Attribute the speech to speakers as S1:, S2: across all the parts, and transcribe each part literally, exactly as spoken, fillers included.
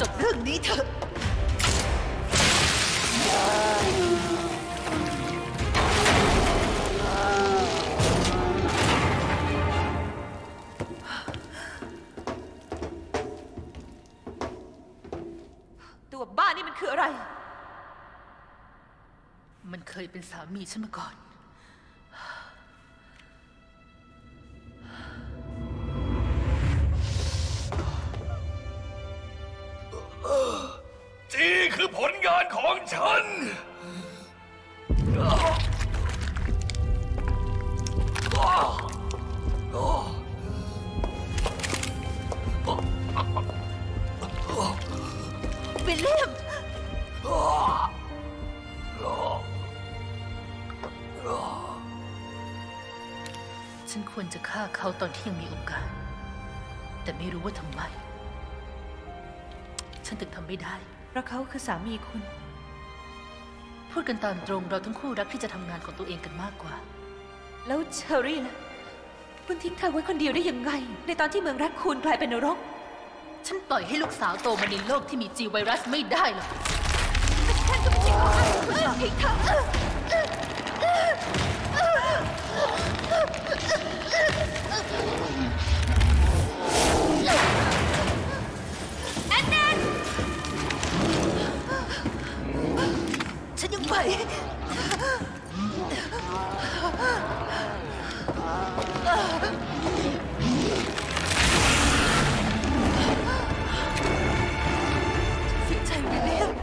S1: จบเรื่องนี้เถอะตัวบ้านี่มันคืออะไรมันเคยเป็นสามีฉันมาก่อน
S2: จีคือผลงานของฉัน
S1: วิลเลียมฉันควรจะฆ่าเขาตอนที่ยังมีโอกาสแต่ไม่รู้ว่าทำไมฉันถึงทำไม่ได้เพราะเขาคือสามีคุณพูดกันตามตรงเราทั้งคู่รักที่จะทำงานของตัวเองกันมากกว่าแล้วเชอรี่ล่ะคุณทิ้งเธอไว้คนเดียวได้ยังไงในตอนที่เมืองรักคุณกลายเป็นนรกฉันปล่อยให้ลูกสาวโตมาในโลกที่มีจีไวรัสไม่ได้หรอกแค่ต้องทิ้งเขาทิ้งเธอแอนแนนฉันยังไปเสียใจวิลเลียม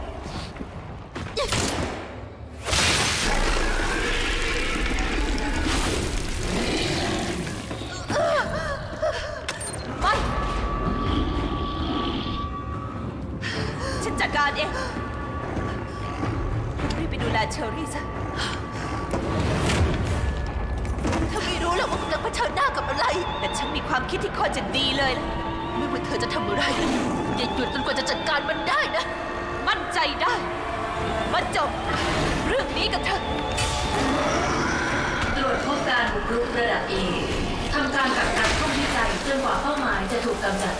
S1: ไม่ฉันจัดการเองรีบไปดูแลเชอรี่ซะเธอไม่รู้หรอกว่ากำลังเผชิญหน้ากับอะไรแต่ฉันมีความคิดที่ค่อนจะดีเลยล่ะไม่ว่าเธอจะทำอะไรอย่าหยุดจนกว่าจะจัดการมันได้นะมั่นใจได้มาจบเรื่องนี้กับเธอ
S3: ตรวจพบการบุกรุกระดับ เอ ทำการกักกันห้องวิจัยจนกว่าเป้าหมายจะถูกกำจัด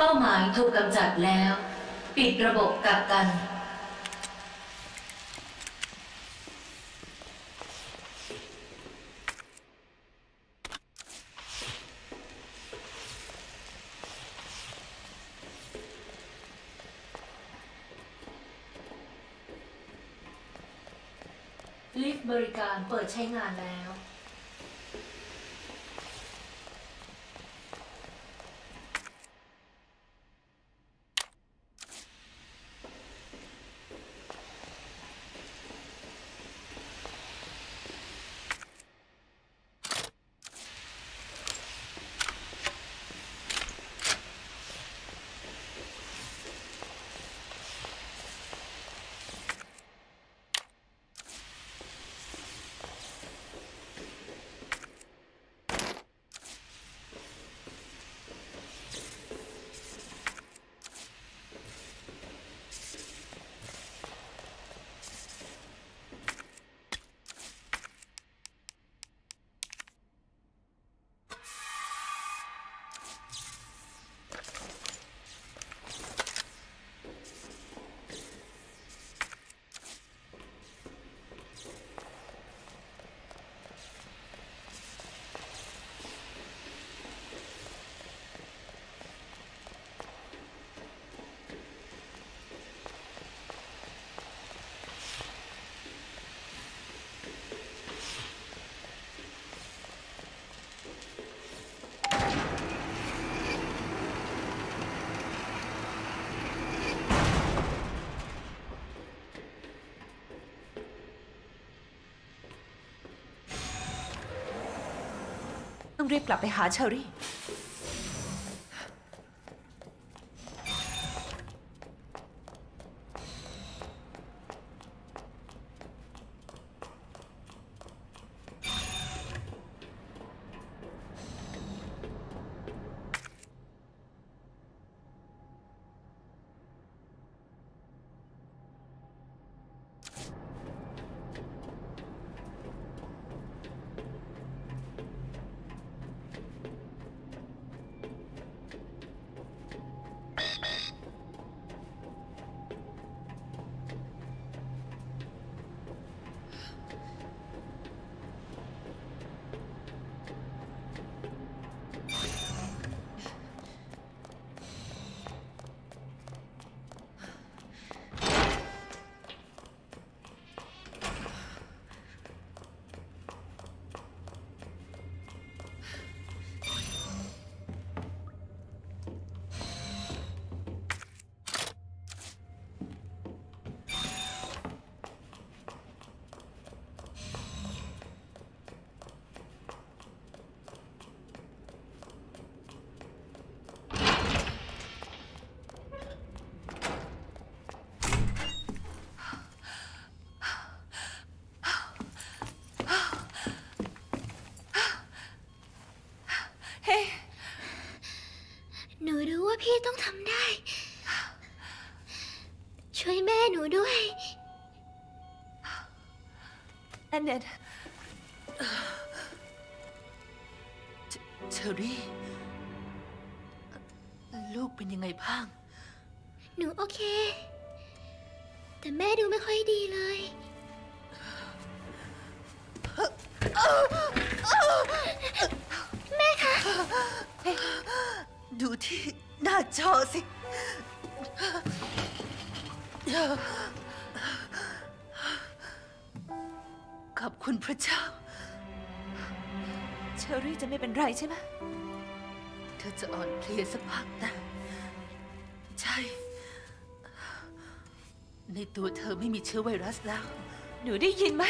S3: ป้าหมายถูกกำจัดแล้ว ปิดระบบกักกันลิฟต์บริการเปิดใช้งานแล้ว
S1: ต้องรีบกลับไปหาเชอรี่
S4: หนูรู้ว่าพี่ต้องทำได้ช่วยแม่หนูด้วย
S1: แอนเนตเชอรี่ลูกเป็นยังไงบ้าง
S4: หนูโอเคแต่แม่ดูไม่ค่อยดีเลยแม่คะ
S1: ดูที่หน้าจอสิขอบคุณพระเจ้าเชอรี่จะไม่เป็นไรใช่ไหมเธอจะอ่อนเพลียสักพักนะใช่ในตัวเธอไม่มีเชื้อไวรัสแล้วหนูได้ยินไหม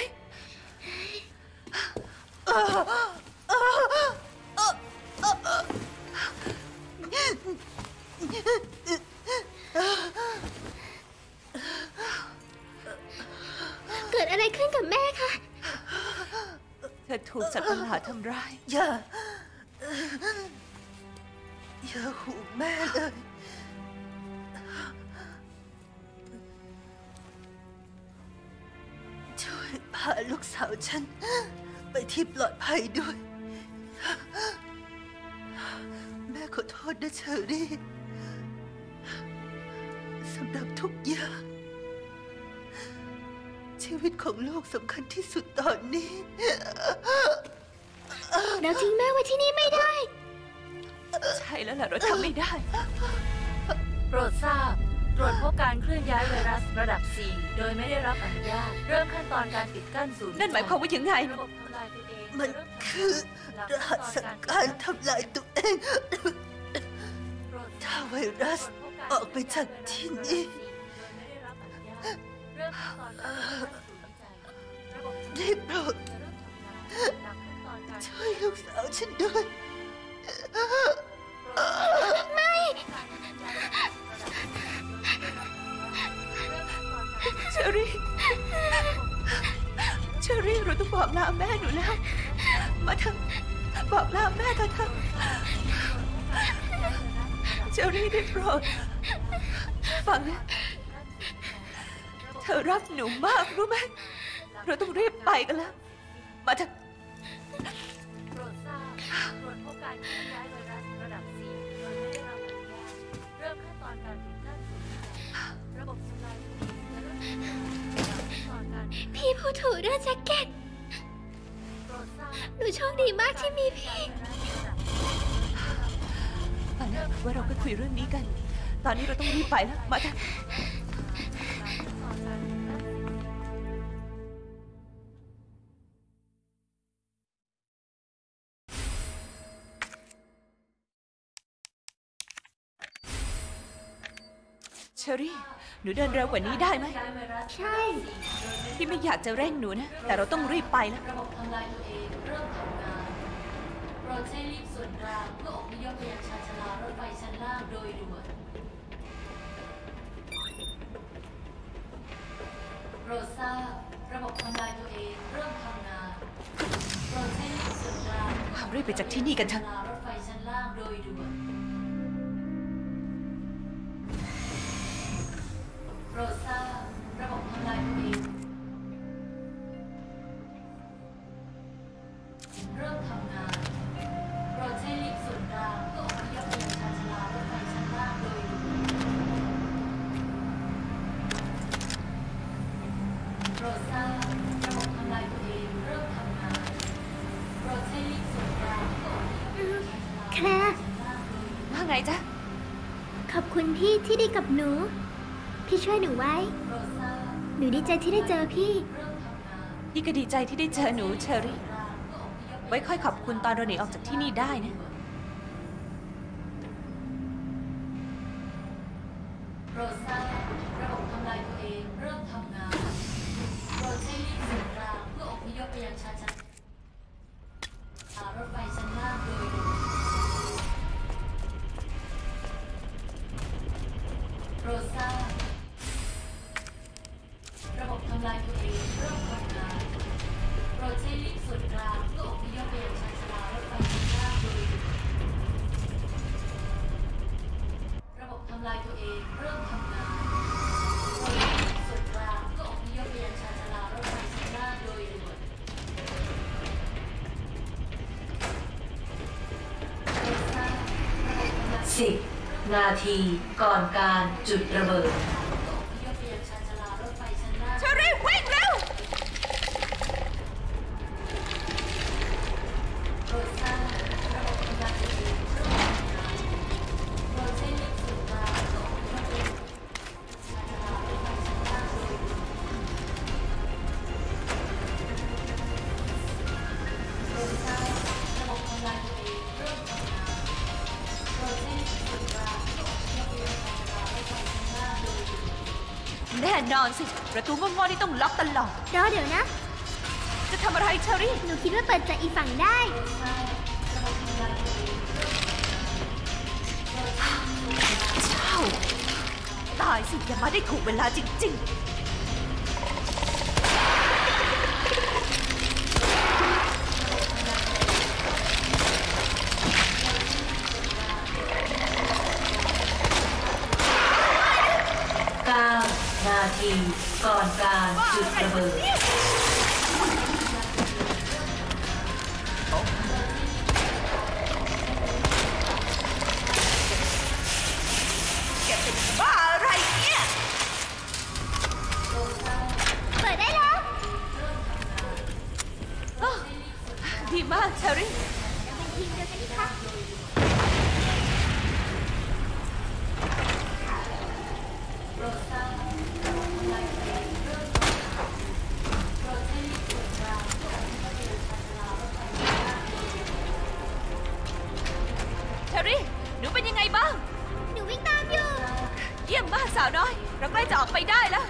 S4: เกิดอะไรขึ้นกับแม่คะ
S1: เธอถูกสัตว์ประหลาดทำร้ายอย่าอย่าหูแม่เลยช่วยพาลูกสาวฉันไปที่ปลอดภัยด้วยแม่ขอโทษนะเชอรี่
S5: ำตามทุกอย่างชีวิตของโลกสำคัญที่สุดตอนนี้
S4: เราทิ้งแม่ไว้ที่นี่ไม่ได้
S1: ใช่แล้วล่ะเราทำไม่ได้
S3: โปรดทราบตรวจพบการเคลื่อนย้ายไวรัสระดับ สี่ โดยไม่ได้รับอนุญาตเริ่มขั้นตอนการปิดกั้นศูนย์
S1: นั่นหมายความว่ายังไง
S3: ระบบทำลายตัวเอง
S5: มันคือรหัสสั่งการทำลายตัวเองถ้าไวรัสออกไปจากที่นี่ได้โปรดช่วยลูกสาวฉันด้วย
S4: ไม่
S1: เชอรี่เชอรี่เราต้องบอกลาแม่หนูแล้วมาเถอะบอกลาแม่เถอะเถอะเชอรี่ได้โปรดฟังนะเธอรักหนูมากรู้ไหมเราต้องรีบไปกันแล้วมาเถอะ
S3: โปรดทราบตรวจพบการเคลื่อนย้ายไวรัสระดับ สี่ โดยไม่ได้รับอนุญาตเริ่มขั้นตอนการปิดกั้นศูนย์วิจัยระบบทำลายตัวเองและเริ่มขั้นตอนการ
S4: พี่ผู้ถูเรื่องแจ็คเก็ตหนูโชคดีมากที่มีพี่
S1: ฟังนะว่าเราไปคุยเรื่องนี้กันตอนนี้เราต้องรีบไปแล้วมาเถอะเชอรี่หนูเดินเร็วกว่านี้ได้ไหม
S4: ใช่
S1: พี่ไม่อยากจะเร่งหนูนะแต่เราต้องรีบไปแล้ว
S3: ระบบทำลายตัวเองเริ่มทำงานโปรดใช้ลิฟต์ส่วนกลางเพื่ออพยพไปยังชานชาลารถไฟชั้นล่างโดยด่วนโปรดทราบระบบทำลายตัวเองเริ่มทำงานโปรดใช้ลิฟต์ส่วนกลาง
S1: ความรีบไปจากที่นี่กันเถอะ
S3: รถไฟชั้นล่างโดยด่วนโปรดทราบระบบทำลายตัวเองเริ่มทำงานโปรดใช้ลิฟต์ส่วนกลางเพื่ออพยพไปยังชานชาลารถไฟชั้นล่างโดยด่วนโปรดทราบระบบทำลายตัวเองเริ่มทำงานโปรดใช้ลิฟต์ส่วนกลางเพื่ออพยพไปยังชานชาลารถไฟชั้นล่างโดยด่วน
S1: ว่าไงจ๊ะ
S4: ขอบคุณพี่ที่ดีกับหนูพี่ช่วยหนูไว้หนูดีใจที่ได้เจอพี่
S1: พี่ก็ดีใจที่ได้เจอหนูเชอรี่ไว้ค่อยขอบคุณตอนเราหนีออกจากที่นี่ได้นะ
S3: โปรดทราบระบบทำลายตัวเองเริ่มทำงานโปรดใช้ลิฟต์ส่วนกลางเพื่ออพยพไปยังชานชาลารถไฟชั้นล่างโดยด่วนโปรดทราบระบบทำลายตัวเองเริ่มทำงานโปรดใช้ลิฟต์ส่วนกลางเพื่ออพยพไปยังชานชาลารถไฟชั้นล่างโดยด่วนระบบทำลายตัวเองเริ่มทำงานโปรดใช้ลิฟต์ส่วนกลางเพื่ออพยพไปยังชานชาลารถไฟชั้นล่างโดยด่วนสิบนาทีก่อนการจุดระเบิด
S1: เชอรี่วิ่งเร็วแน่นอนสิประตูง่อๆนี่ต้องล็อกตลอด
S4: รอเดี๋ยวนะ
S1: จะทำอะไรเชอรี่
S4: หนูคิดว่าเปิดจากอีกฝั่งได้
S1: เจ้าตายสิอย่ามาได้ถูกเวลาจริงๆ
S3: นาทีก่อนการจุดระเบิด
S1: แกเป็นบ้าอะไรเนี่ยดีมากเชอรี่
S4: เราเป็นทีมเดียวกันนี่คะ
S1: เชอรี่หนูเป็นยังไงบ้าง
S4: หนูวิ่งตามอยู่
S1: เยี่ยมมากสาวน้อยเราใกล้จะออกไปได้แล้ว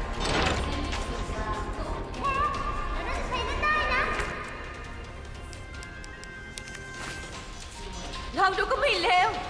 S4: เราน่าจะใช้นั่นได้นะ
S1: ลองดูก็ไม่เลว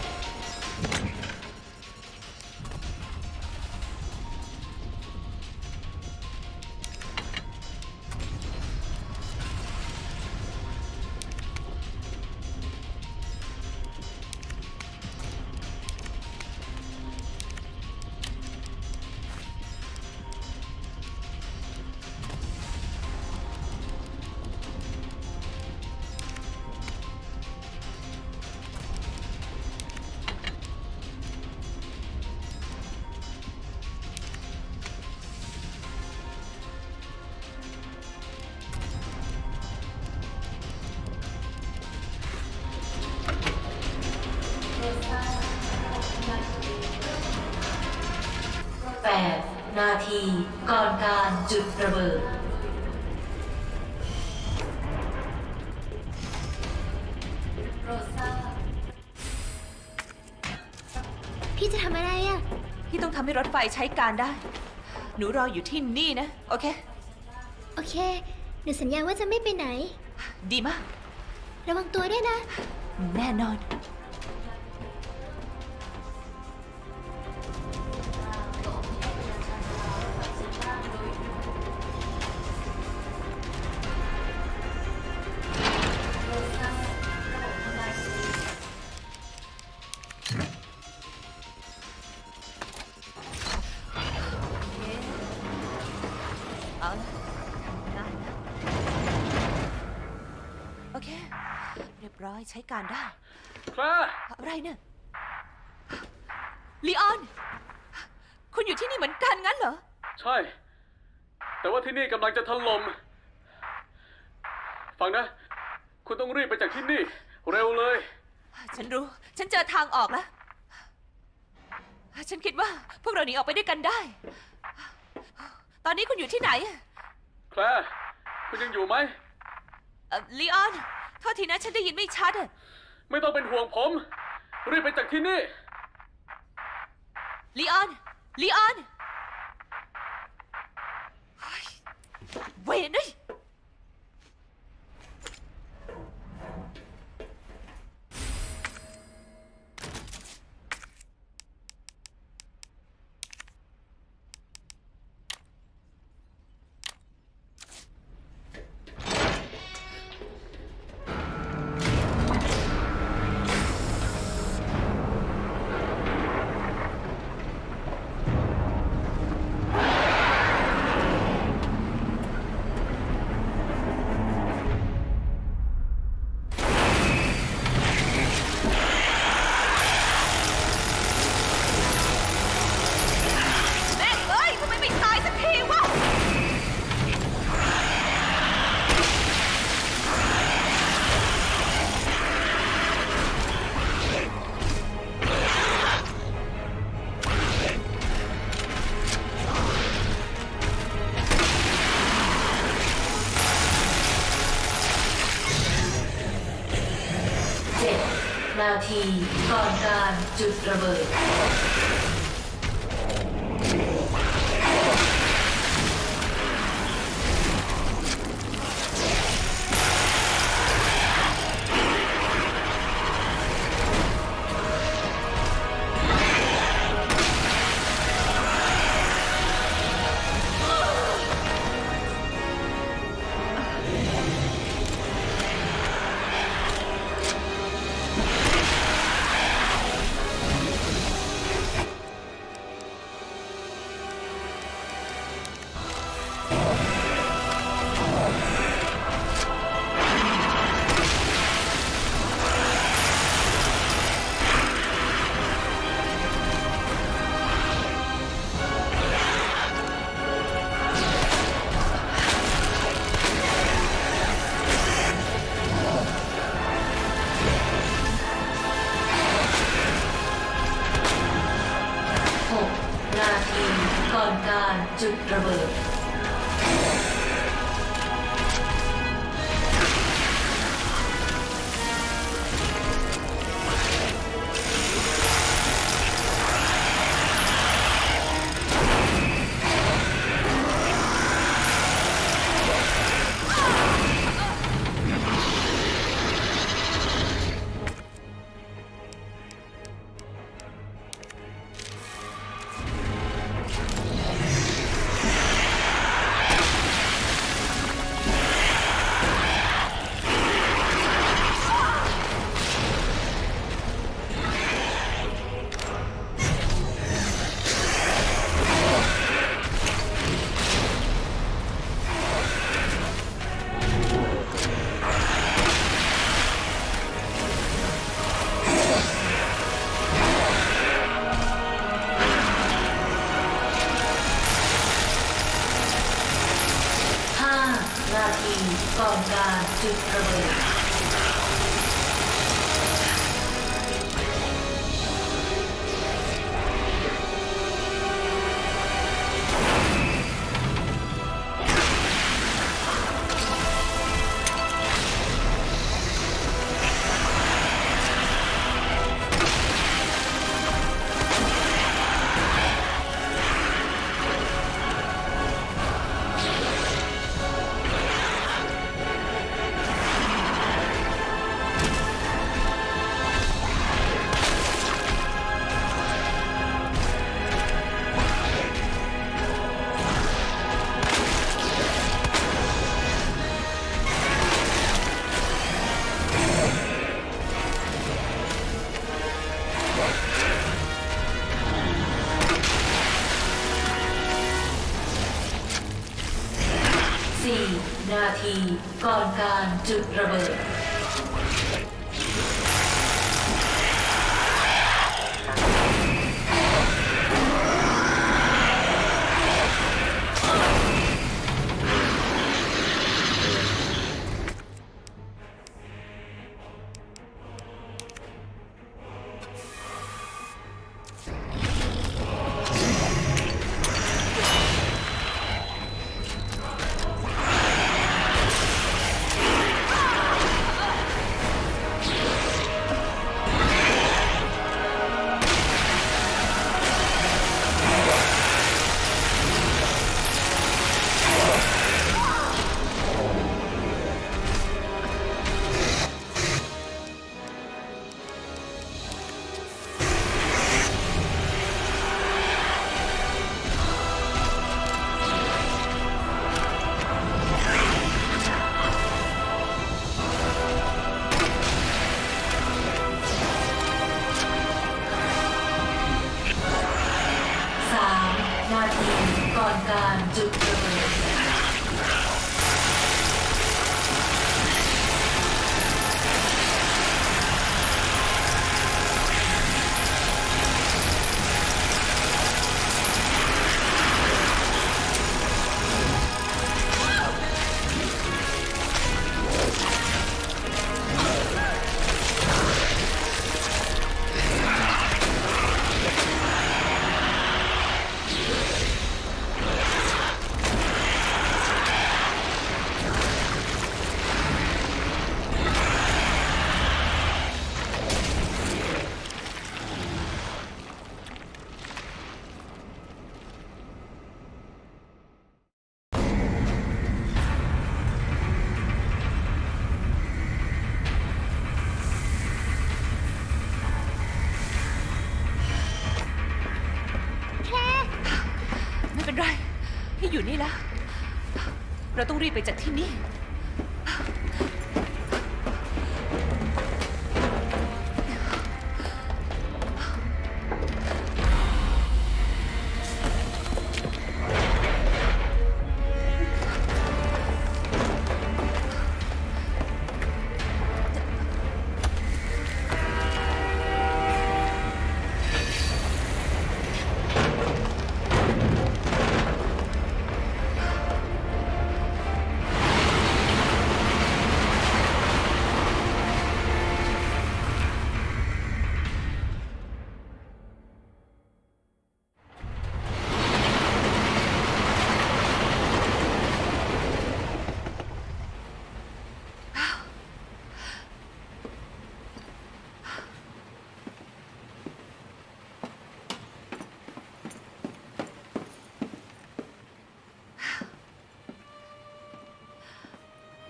S1: แปดนาทีก่อนการจุดระเบิด
S4: พี่จะทำอะไรอ่ะ
S1: พี่ต้องทำให้รถไฟใช้การได้หนูรออยู่ที่นี่นะโอเค
S4: โอเคหนูสัญญาว่าจะไม่ไปไหน
S1: ดีมาก
S4: ระวังตัวด้วยนะ
S1: แน่นอนเอาละได้นะโอเคเรียบร้อยใช้การได้
S6: ครับ
S1: อะไรเนี่ยลีออนคุณอยู่ที่นี่เหมือนกันงั้นเหรอ
S6: ใช่แต่ว่าที่นี่กำลังจะถล่มฟังนะคุณต้องรีบไปจากที่นี่เร็วเลย
S1: ฉันรู้ฉันเจอทางออกแล้วฉันคิดว่าพวกเราหนีออกไปด้วยกันได้ตอนนี้คุณอยู่ที่ไหน
S6: แคลร์คุณยังอยู่ไหม
S1: ลีออนโทษทีนะฉันได้ยินไม่ชัด
S6: ไม่ต้องเป็นห่วงผมรีบไปจากที่นี่
S1: ลีออนลีออนเวนนี่นาทีก่อนการจุดระเบิดจุดระเบิดนาทีก่อนการจุดระเบิดสี่นาทีก่อนการจุดระเบิดนาทีก่อนการจุดระเบิดไม่เป็นไรที่อยู่นี่แล้วเราต้องรีบไปจากที่นี่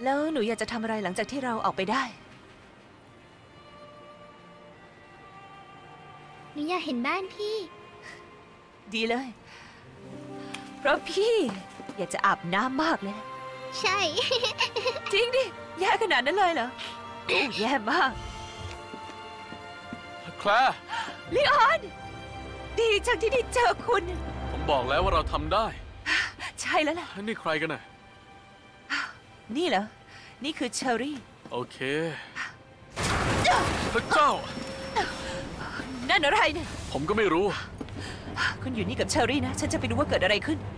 S1: แล้วหนูอยากจะทำอะไรหลังจากที่เราออกไปได้
S4: หนูอยากเห็นบ้านพี่
S1: ดีเลยเพราะพี่อยากจะอาบน้ำมากเลยนะ
S4: ใช่
S1: จริงดิแย่ขนาดนั้นเลยเหรอโอ้แย่มาก
S6: แคลร์
S1: ลีออนดีจังที่ได้เจอคุณ
S6: ผมบอกแล้วว่าเราทำได้
S1: ใช่แล้วล่ะ
S6: นี่ใครกันน่ะ
S1: นี่เหรอนี่คือเชอรี่
S6: โอเคพระเจ้า
S1: นั่นอะไรเนี่ย
S6: ผมก็ไม่รู้
S1: คุณอยู่นี่กับเชอรี่นะฉันจะไปดูว่าเกิดอะไรขึ้น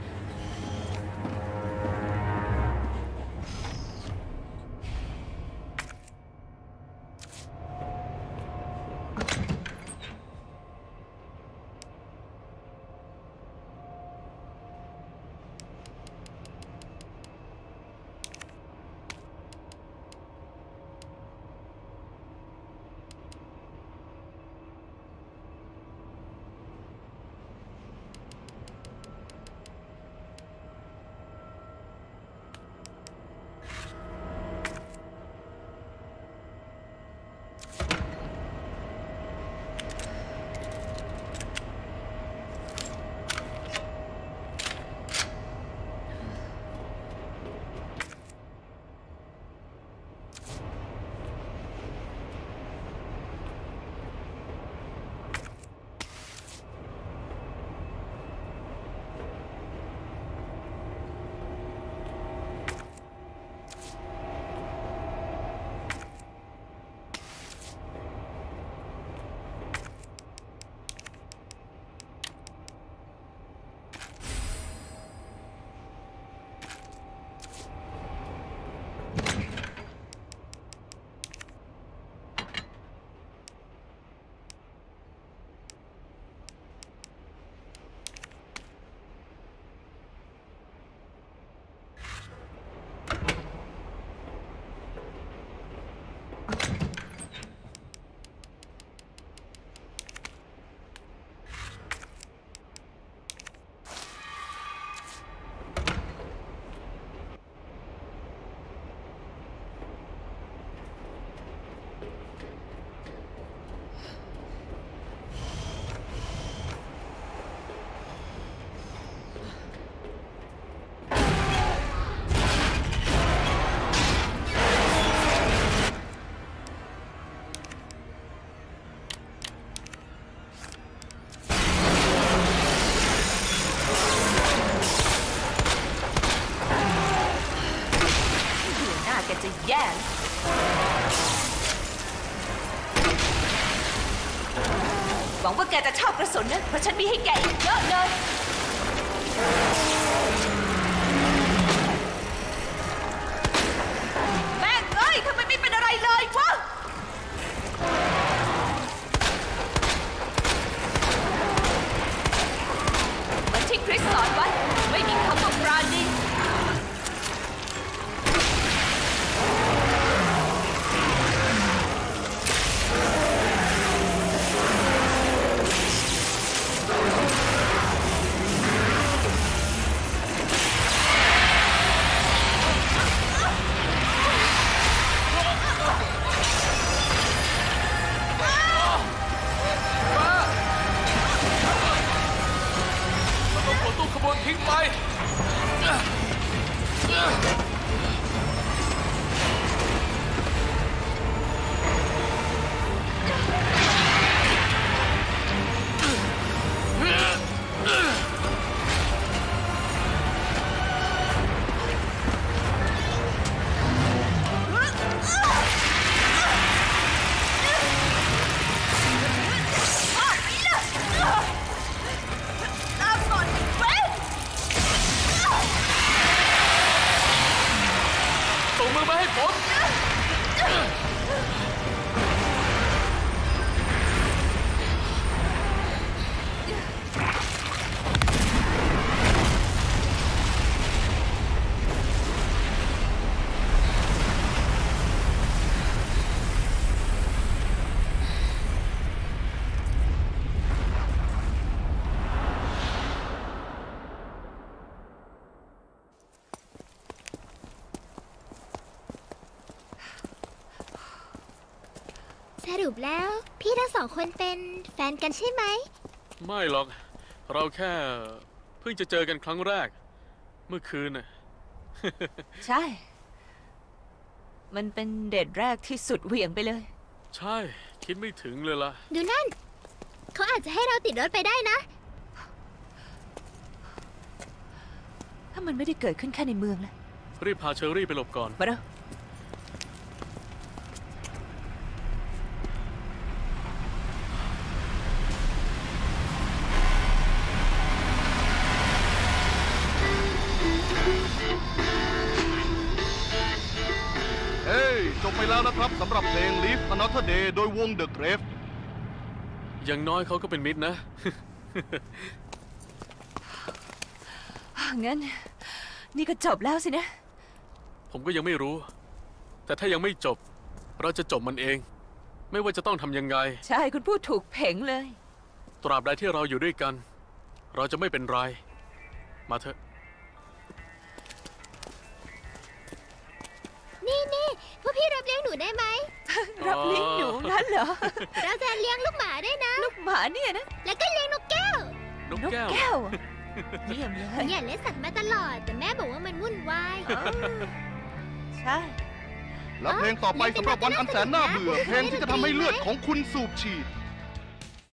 S1: แย่หวังว่าแกจะชอบกระสุนนะเพราะฉันมีให้แกอีกเยอะเลยแม่งเอ้ยทำไมไม่เป็นอะไรเลยวะเหมือนที่คริสสอนไว้ไม่มีคำว่าปราณี
S6: ทิ้งไปส่งมือมาให้ผม
S4: สรุปแล้ว พี่ทั้งสองคนเป็นแฟนกันใช่ไหม
S6: ไม่หรอก เราแค่เพิ่งจะเจอกันครั้งแรก เมื่อคืนน่ะ
S1: ใช่ มันเป็นเดทแรกที่สุดเหวี่ยงไปเลย
S6: ใช่คิดไม่ถึงเลยล่ะ
S4: ดูนั่น เขาอาจจะให้เราติดรถไปได้นะ
S1: ถ้ามันไม่ได้เกิดขึ้นแค่ในเมืองล่ะ
S6: รีบพาเชอรี่ไปหลบก่อน
S1: มาเร็ว
S7: เฮ้ยจบไปแล้วนะครับสำหรับเพลง Live Another Day โดยวง The Grave
S6: อย่างน้อยเขาก็เป็นมิตรนะ
S1: งั้น นี่ก็จบแล้วสินะ
S6: ผมก็ยังไม่รู้ แต่ถ้ายังไม่จบ เราจะจบมันเอง ไม่ว่าจะต้องทำยังไง
S1: ใช่ คุณพูดถูกเพ่งเลย
S6: ตราบใดที่เราอยู่ด้วยกัน เราจะไม่เป็นไร มาเถอะ
S4: นี่นี่พวกพี่รับเลี้ยงหนูได้ไหม
S1: รับเลี้ยงหนูงั้นเหรอ
S4: เราจะเลี้ยงลูกหมาได้วยนะ
S1: ลูกหมาเนี่ยนะ
S4: แล้วก็เลี้ยงนกแก้ว
S6: นก
S1: นก
S6: แก้ว
S1: แก้วอะเยี่ยมเล
S4: ผม
S1: ย
S4: อยากเลี้ยงสัตว์มาตลอด แต่แม่บอกว่ามันวุ่นวาย
S1: อ๋อใช่
S7: และเพลงต่อไปสำหรับวันอันแสนน่าเบื่อ เพลงที่จะทำให้เลือดของคุณสูบฉีด